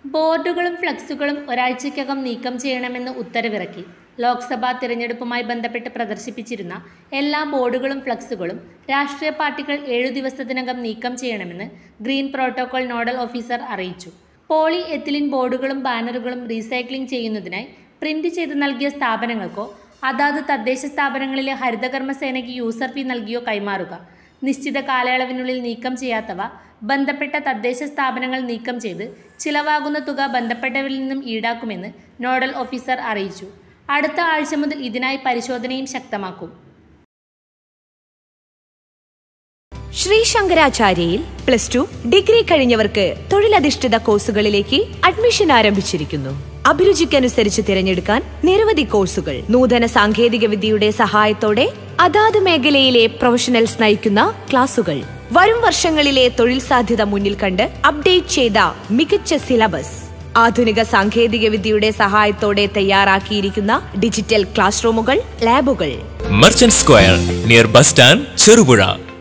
ബോർഡുകളും ഫ്ലക്സുകളും ഒരാഴ്ചയ്ക്കകം നീക്കം ചെയ്യണമെന്ന് ഉത്തരവിറക്കി. ലോക്സഭാ തിരഞ്ഞെടുപ്പുമായി ബന്ധപ്പെട്ട് പ്രദർശിപ്പിച്ചിരുന്ന എല്ലാ ബോർഡുകളും ഫ്ലക്സുകളും രാഷ്ട്രീയ പാർട്ടികൾ 7 ദിവസത്തിനകം നീക്കം ചെയ്യണമെന്ന് ഗ്രീൻ പ്രോട്ടോകോൾ നോഡൽ ഓഫീസർ അറിയിച്ചു. പോളി എത്തിലിൻ ബോർഡുകളും ബാനറുകളും റീസൈക്ലിംഗ് ചെയ്യുന്നതിനായി പ്രിന്റ് ചെയ്ത് നൽകിയ സ്ഥാപനങ്ങൾക്കോ അതാത് തദ്ദേശ സ്ഥാപനങ്ങളിലെ ഹരിതകർമ്മസേനയ്ക്ക് യൂസർ ഫീ നൽകിയോ കൈമാറുക. നിശ്ചിത കാലയളവിനുള്ളിൽ നീക്കം ചെയ്യാത്തവ ബന്ധപ്പെട്ട തദ്ദേശ സ്ഥാപനങ്ങൾ നീക്കം ചെയ്ത് ചിലവാകുന്ന തുക ബന്ധപ്പെട്ടവരിൽ നിന്നും ഈടാക്കുമെന്ന് നോഡൽ ഓഫീസർ അറിയിച്ചു. അടുത്ത ആഴ്ച മുതൽ ഇതിനായി പരിശോധനയും ശക്തമാക്കും. ശ്രീ ശങ്കരാചാര്യയിൽ +2 ഡിഗ്രി കഴിഞ്ഞവർക്ക് തൊഴിലധിഷ്ഠിത കോഴ്സുകളിലേക്ക് അഡ്മിഷൻ ആരംഭിച്ചിരിക്കുന്നു. അഭിരുചിക്കനുസരിച്ച് തിരഞ്ഞെടുക്കാൻ നിരവധി കോഴ്സുകൾ. നൂതന സാങ്കേതിക വിദ്യയുടെ സഹായത്തോടെ അതാത് മേഖലയിലെ പ്രൊഫഷണൽസ് നയിക്കുന്ന ക്ലാസുകൾ. വരും വർഷങ്ങളിലെ തൊഴിൽ സാധ്യത മുന്നിൽ കണ്ട് അപ്ഡേറ്റ് ചെയ്ത മികച്ച സിലബസ്. ആധുനിക സാങ്കേതിക വിദ്യയുടെ സഹായത്തോടെ തയ്യാറാക്കിയിരിക്കുന്ന ഡിജിറ്റൽ ക്ലാസ് റൂമുകൾ, ലാബുകൾ. Merchant square near bus stand, Cherupuzha.